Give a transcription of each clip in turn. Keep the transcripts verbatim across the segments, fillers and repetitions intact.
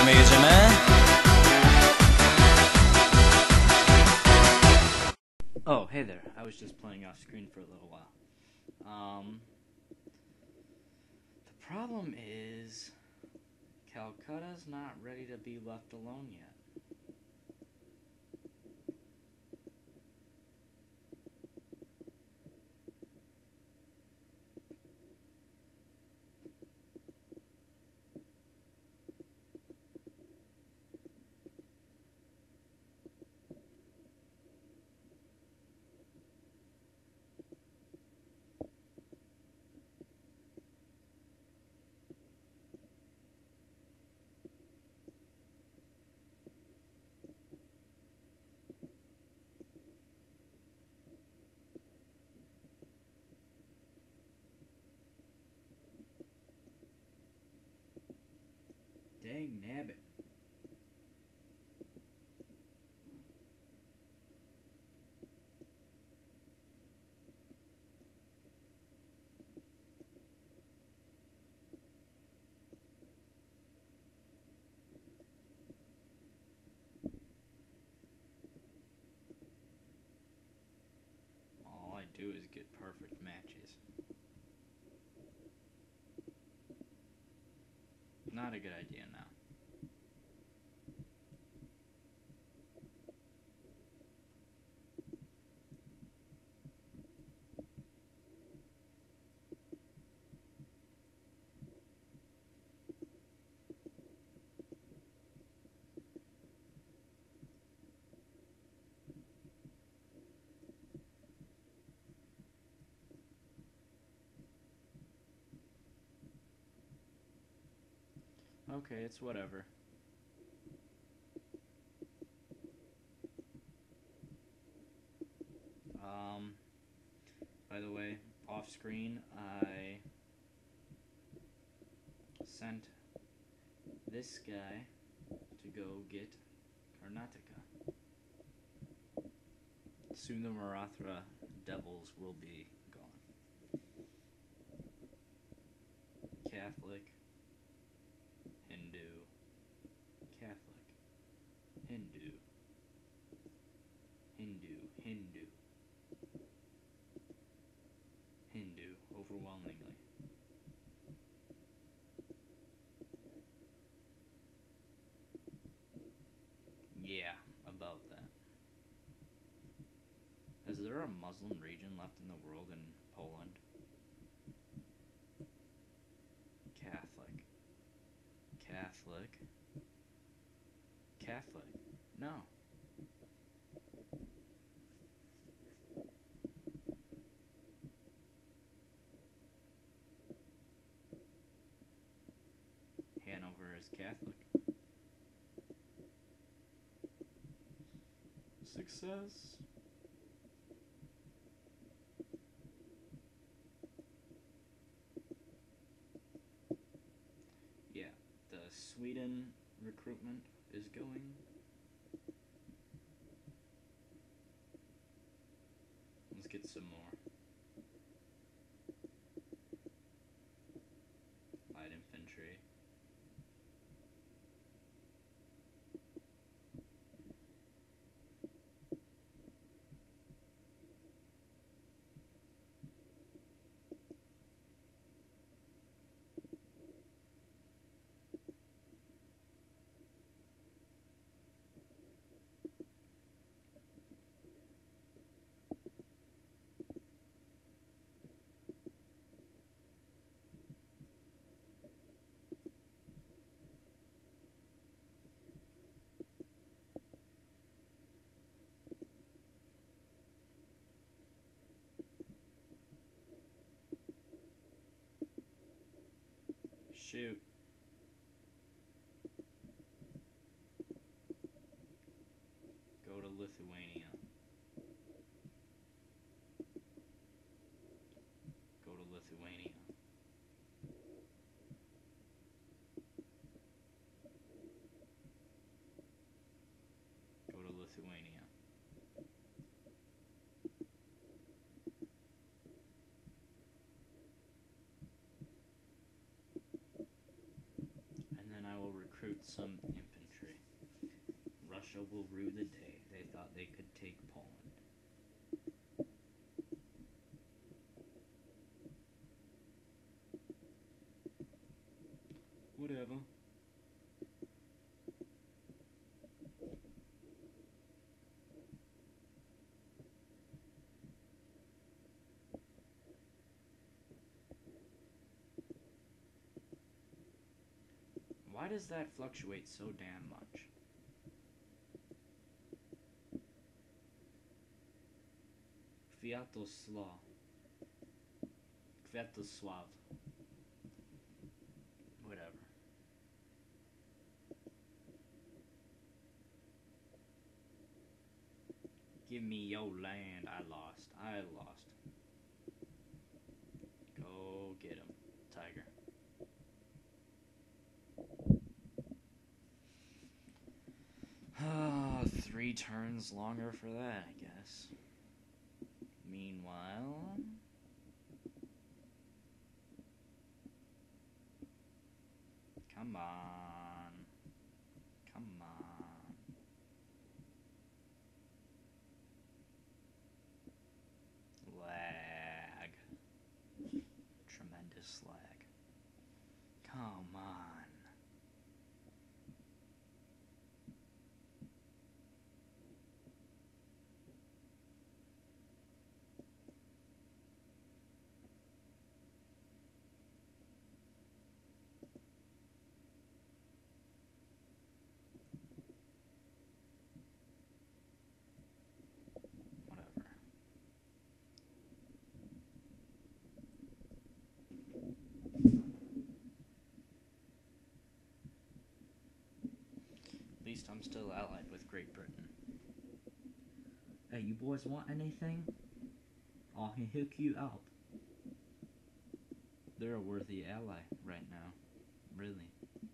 mi jedziemy? Oh, hey there. I was just playing off screen for a little while. Um, the problem is Calcutta's not ready to be left alone yet. Dang nabbit. All I do is get perfect matches. Not a good idea now. Okay, it's whatever. Um, by the way, off screen, I sent this guy to go get Karnataka. Soon the Marathra Devils will be gone. Catholic, Hindu, Catholic, Hindu, Hindu, Hindu, Hindu, overwhelmingly. Yeah, about that. Is there a Muslim region left in the world in Poland? Catholic. Catholic. Catholic. No. Hanover is Catholic. Success. Yeah, the Sweden recruitment is going. Let's get some more. Light infantry. Shoot. Go to Lithuania. Go to Lithuania. Go to Lithuania. some infantry. Russia will rue the day they thought they could take Poland. Whatever. Why does that fluctuate so damn much? Kwiatoslav. Kwiatoslav. Whatever. Give me your land. I lost. I lost. Go get him, tiger. Ah, three turns longer for that, I guess. Meanwhile... Come on. Come on. Lag. Tremendous lag. Come on. At least I'm still allied with Great Britain. Hey, you boys want anything? I can hook you up. They're a worthy ally right now. Really.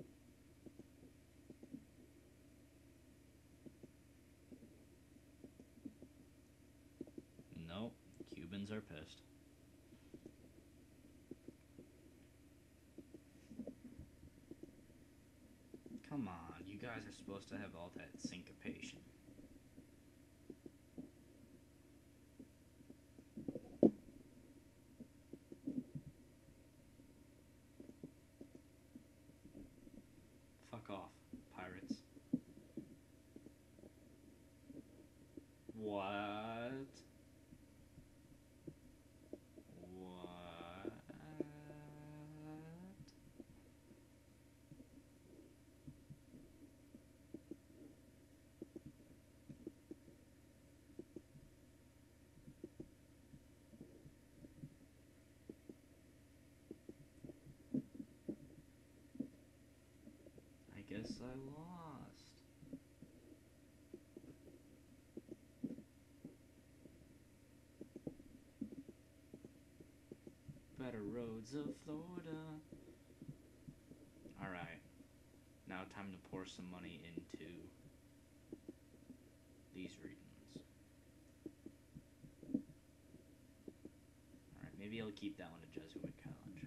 Nope. Cubans are pissed. Come on, you guys are supposed to have all that syncopation. Fuck off, pirates. What? What? I guess I lost. Better roads of Florida. Alright. Now time to pour some money into these regions. Alright, maybe I'll keep that one a Jesuit college.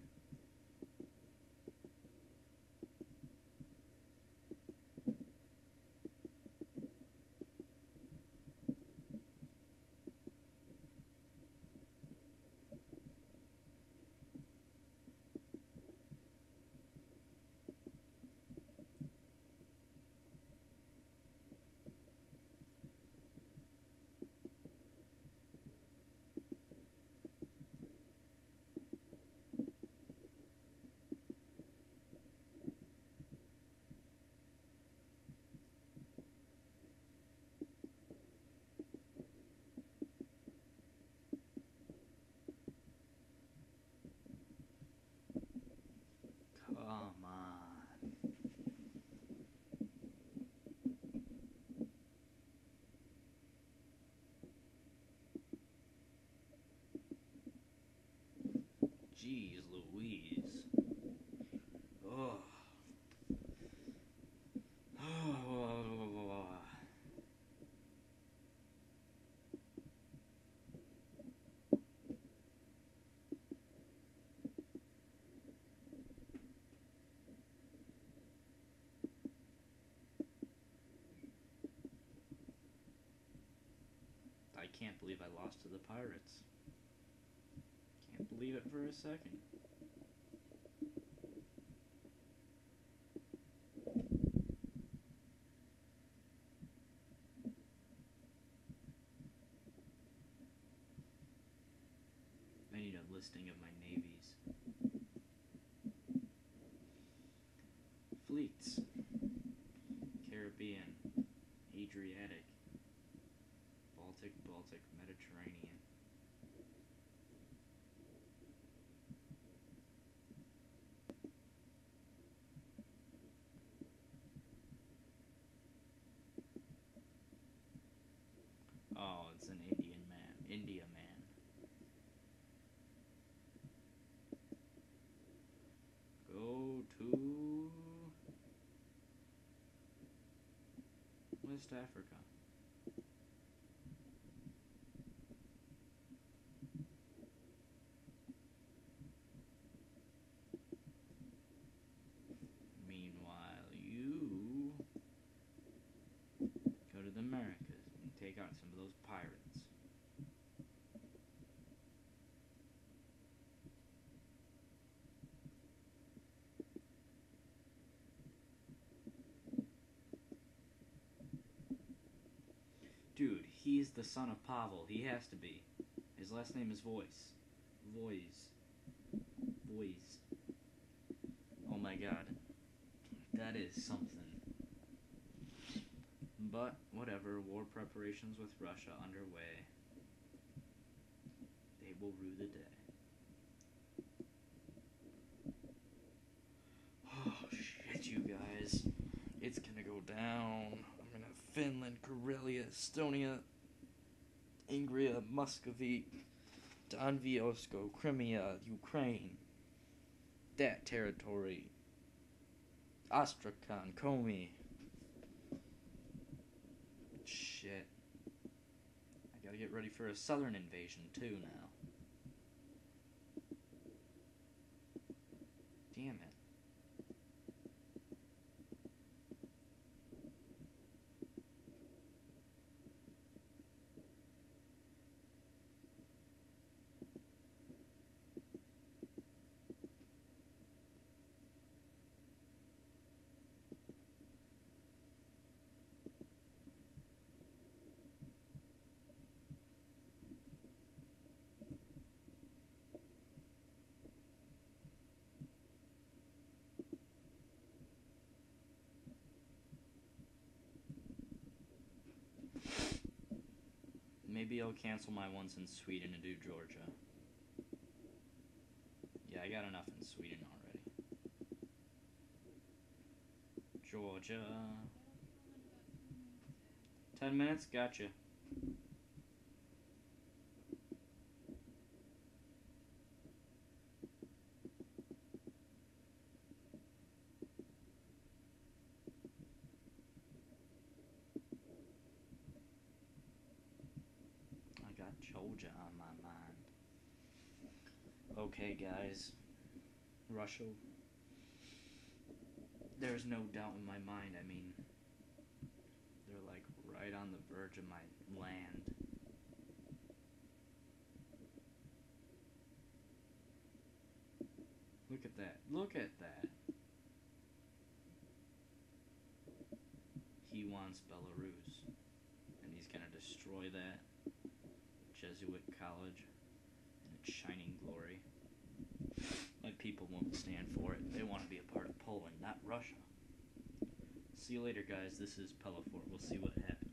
Come on. Jeez Louise. Ugh. can't believe I lost to the Pirates. Can't believe it for a second. I need a listing of my navies. Fleets. Caribbean. Adriatic. Baltic, Baltic, Mediterranean. Oh, it's an Indian man. India man. Go to West Africa. Meanwhile, you go to the Americas and take out some of those pirates. Dude, he's the son of Pavel. He has to be. His last name is Voice. Voice. Voice. Oh my god. That is something. But, whatever. War preparations with Russia underway. They will rue the day. Oh, shit, you guys. It's gonna go down. I'm gonna have Finland, Karelia, Estonia, Ingria, Muscovite, Donviosko, Crimea, Ukraine. That territory. Astrakhan, Komi. Shit. I gotta get ready for a southern invasion, too, now. Damn it. Maybe I'll cancel my ones in Sweden and do Georgia. Yeah, I got enough in Sweden already. Georgia. Ten minutes? Gotcha. Georgia on my mind. Okay, guys. Russia. There's no doubt in my mind. I mean, they're like right on the verge of my land. Look at that. Look at that. He wants Belarus. And he's gonna destroy that Jesuit college in its shining glory. My people won't stand for it. They want to be a part of Poland, not Russia. See you later, guys. This is Pellifor. We'll see what happens.